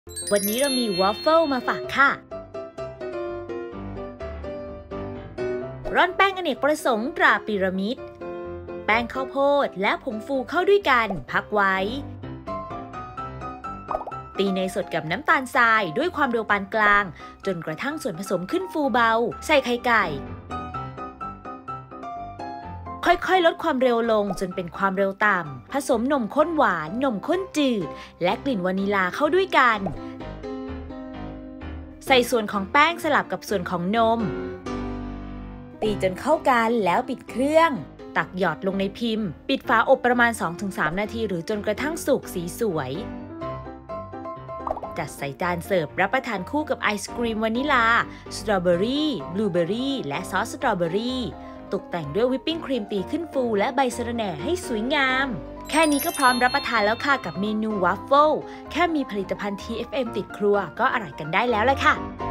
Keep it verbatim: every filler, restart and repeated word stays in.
วันนี้เรามีวอฟเฟิลมาฝากค่ะร่อนแป้งอเนกประสงค์ตราพีระมิดแป้งข้าวโพดและผงฟูเข้าด้วยกันพักไว้ตีเนยสดกับน้ำตาลทรายด้วยความเร็วปานกลางจนกระทั่งส่วนผสมขึ้นฟูเบาใส่ไข่ไก่ค่อยๆลดความเร็วลงจนเป็นความเร็วต่ำผสมนมข้นหวานนมข้นจืดและกลิ่นวานิลาเข้าด้วยกันใส่ส่วนของแป้งสลับกับส่วนของนมตีจนเข้ากันแล้วปิดเครื่องตักหยอดลงในพิมพ์ปิดฝาอบประมาณ สองถึงสาม นาทีหรือจนกระทั่งสุกสีสวยจัดใส่จานเสิร์ฟรับประทานคู่กับไอศกรีมวานิลาสตรอเบอรี่บลูเบอรี่และซอสสตรอเบอรี่ตกแต่งด้วยวิปปิ้งครีมตีขึ้นฟูและใบสะระแหน่ให้สวยงามแค่นี้ก็พร้อมรับประทานแล้วค่ะกับเมนูวัฟเฟิลแค่มีผลิตภัณฑ์ ที เอฟ เอ็ม ติดครัวก็อร่อยกันได้แล้วแหละค่ะ